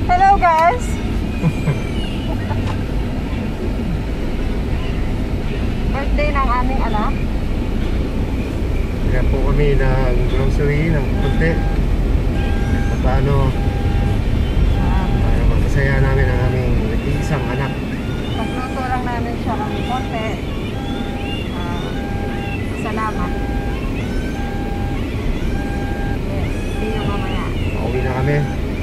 Hello guys! Birthday ng aming anak. Kaya po kami ng grocery ng konti. Paano para magpasaya namin ang aming isang anak. Pagluto lang namin siya ng konti. Salamat. Yes, see you mamaya. Pauwi na kami.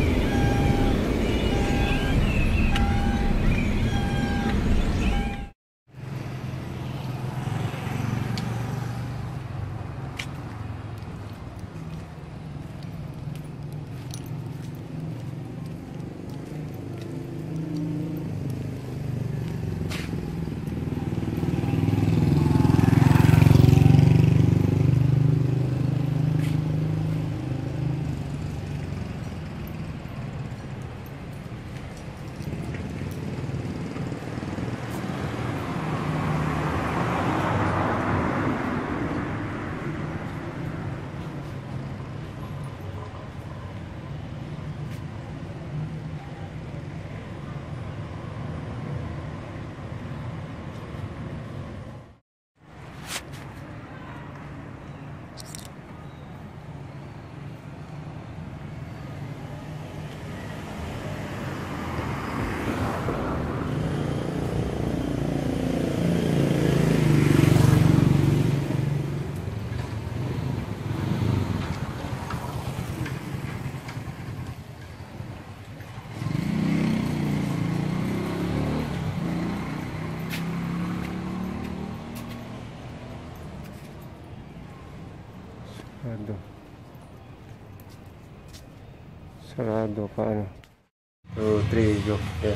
Sarado pa ano. 2, 3, go. Yeah.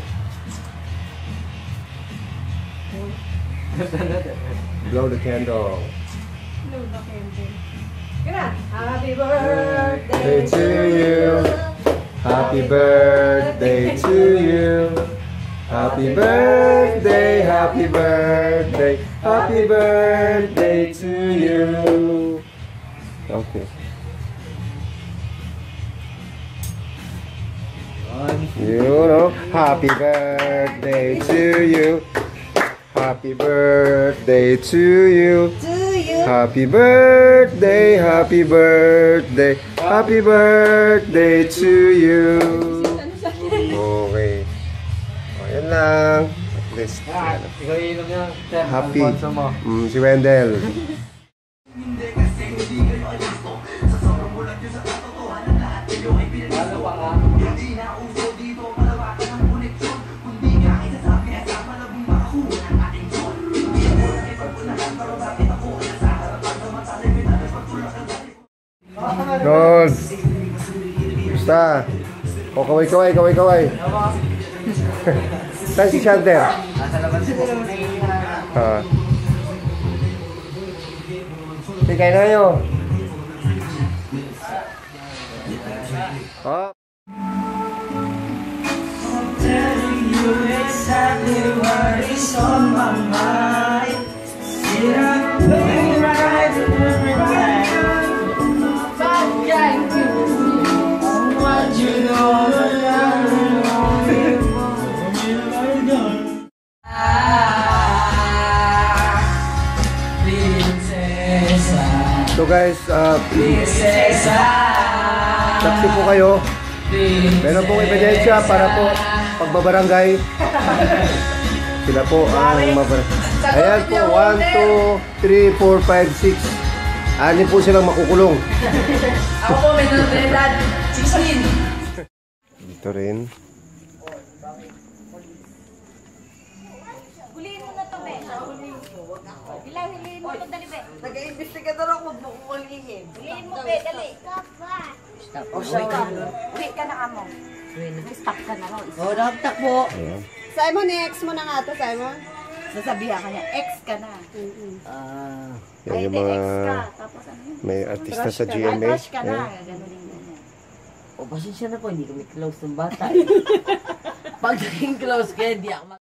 Blow the candle. Blow the candle. Happy birthday to you. Happy birthday to you. Happy birthday, happy birthday, happy birthday to you. Okay. You know, happy birthday to you. Happy birthday to you. Happy birthday, happy birthday, happy birthday to you. Okay. O, yan lang. At least, happy. Si Wendell. Ron! Basta! O, kaway! Saan si Shanter? Nasa labas po. Bigay na kayo. Telling you exactly what is on my mind. Did I play right every time? What you know So guys, saksi po kayo. Meron pong ebidensya para po pagbabarangay. Sila po ang mabarangay. Ayan po, 1, 2, 3, 4, 5, 6. Ani po silang makukulong. Ako po, may edad 16. Dito rin. Huliin mo na to, be. Hilahin mo to, dali, be. Nag-iimbestigador ako, huwag mo kukulihin. Huliin mo, be, dali. Stop. Uwi ka na, amo. Stop ka na, no? O, nagtak po. Ayan. Simon, i-ex mo na nga ito, Simon. Sasabihan ka niya, ex ka na. Yan yung Ay, mga ex ka. Tapos ano yun? may artista sa Ay, GMA. crush ka na. Ayan. Ganunin niya. O, pasensya na po, hindi kami close ng bata. Pag naging close kayo, di ako